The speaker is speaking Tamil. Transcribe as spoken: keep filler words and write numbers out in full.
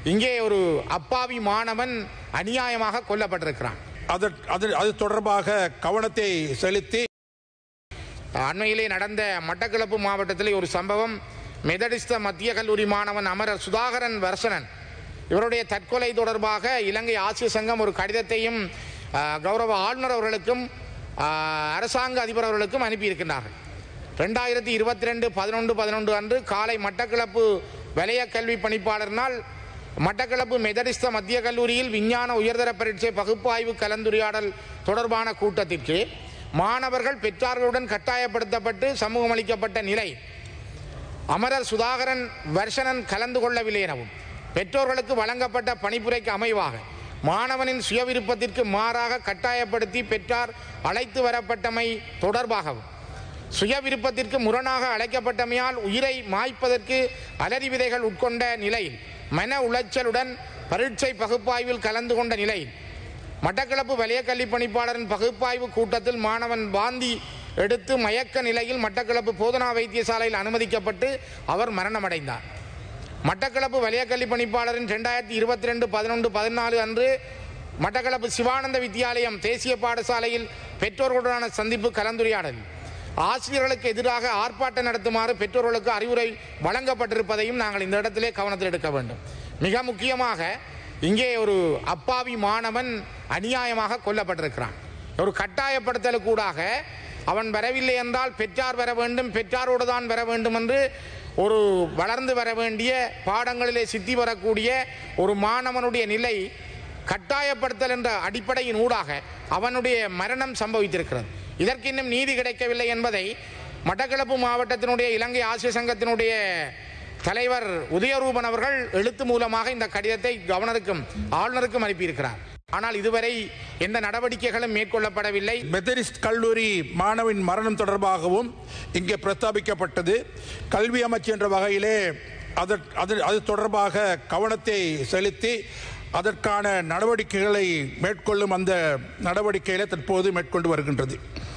இங்கே ஒரு அப்பாவி மாணவன் அநியாயமாக கொல்லப்பட்டிருக்கிறான். அது தொடர்பாக கவனத்தை செலுத்தி அண்மையிலே நடந்த மட்டக்களப்பு மாவட்டத்திலே ஒரு சம்பவம். மெதடிஸ்த மத்திய கல்லூரி மாணவன் அமரர் சுதாகரன் வர்சனன் இவருடைய தற்கொலை தொடர்பாக இலங்கை ஆசிய சங்கம் ஒரு கடிதத்தையும் கௌரவ ஆளுநர் அவர்களுக்கும் அரசாங்க அதிபர் அவர்களுக்கும் அனுப்பியிருக்கின்றார்கள். ரெண்டாயிரத்தி இருபத்தி ரெண்டு பதினொன்று பதினொன்று அன்று காலை மட்டக்களப்பு வலய கல்வி பணிப்பாளரினால் மட்டக்களப்பு மெதடிஸ்த மத்திய கல்லூரியில் விஞ்ஞான உயர்தர பரீட்சை பகுப்பாய்வு கலந்துரையாடல் தொடர்பான கூட்டத்திற்கு மாணவர்கள் பெற்றார்களுடன் கட்டாயப்படுத்தப்பட்டு சமூகம் அளிக்கப்பட்ட நிலை அமரர் சுதாகரன் வர்சனன் கலந்து கொள்ளவில்லை எனவும் பெற்றோர்களுக்கு வழங்கப்பட்ட பணிப்புரைக்கு அமைவாக மாணவனின் சுய விருப்பத்திற்கு மாறாக கட்டாயப்படுத்தி பெற்றார் அழைத்து வரப்பட்டமை தொடர்பாகவும் சுய விருப்பத்திற்கு முரணாக அழைக்கப்பட்டமையால் உயிரை மாய்ப்பதற்கு அலறி விதைகள் உட்கொண்ட நிலையில் மன உளைச்சலுடன் பரீட்சை பகுப்பாய்வில் கலந்து கொண்ட நிலையில் மட்டக்களப்பு வலய கல்வி பணிப்பாளரின் பகுப்பாய்வு கூட்டத்தில் மாணவன் வாந்தி எடுத்து மயக்க நிலையில் மட்டக்களப்பு போதனா வைத்தியசாலையில் அனுமதிக்கப்பட்டு அவர் மரணமடைந்தார். மட்டக்களப்பு வலய கல்வி பணிப்பாளரின் ரெண்டாயிரத்தி இருபத்தி ரெண்டு பதினொன்று பதினாலு அன்று மட்டக்களப்பு சிவானந்த வித்தியாலயம் தேசிய பாடசாலையில் பெற்றோர்களுடனான சந்திப்பு கலந்துரையாடல் ஆசிரியர்களுக்கு எதிராக ஆர்ப்பாட்டம் நடத்துமாறு பெற்றோர்களுக்கு அறிவுரை வழங்கப்பட்டிருப்பதையும் நாங்கள் இந்த இடத்திலே கவனத்தில் எடுக்க வேண்டும். மிக முக்கியமாக இங்கே ஒரு அப்பாவி மாணவன் அநியாயமாக கொல்லப்பட்டிருக்கிறான். ஒரு கட்டாயப்படுத்தலுக்கூடாக அவன் வரவில்லை என்றால் பெற்றார் வர வேண்டும், பெற்றாரோடு தான் வர வேண்டும் என்று ஒரு வளர்ந்து வர வேண்டிய பாடங்களிலே சித்தி வரக்கூடிய ஒரு மாணவனுடைய நிலை கட்டாயப்படுத்தல் என்ற அடிப்படையின் ஊடாக அவனுடைய மரணம் சம்பவித்திருக்கிறது. இதற்கு இன்னும் நீதி கிடைக்கவில்லை என்பதை மட்டக்களப்பு மாவட்டத்தினுடைய இலங்கை ஆசிய சங்கத்தினுடைய தலைவர் உதயரூபன் அவர்கள் எழுத்து மூலமாக இந்த கடிதத்தை கவர்னருக்கும் ஆளுநருக்கும் அனுப்பியிருக்கிறார். ஆனால் இதுவரை எந்த நடவடிக்கைகளும் மேற்கொள்ளப்படவில்லை. மெத்தடிஸ்ட் கல்லூரி மாணவின் மரணம் தொடர்பாகவும் இங்கே பிரஸ்தாபிக்கப்பட்டது. கல்வி அமைச்சு என்ற வகையிலே அது தொடர்பாக கவனத்தை செலுத்தி அதற்கான நடவடிக்கைகளை மேற்கொள்ளும் அந்த நடவடிக்கைகளை தற்போது மேற்கொண்டு வருகின்றது.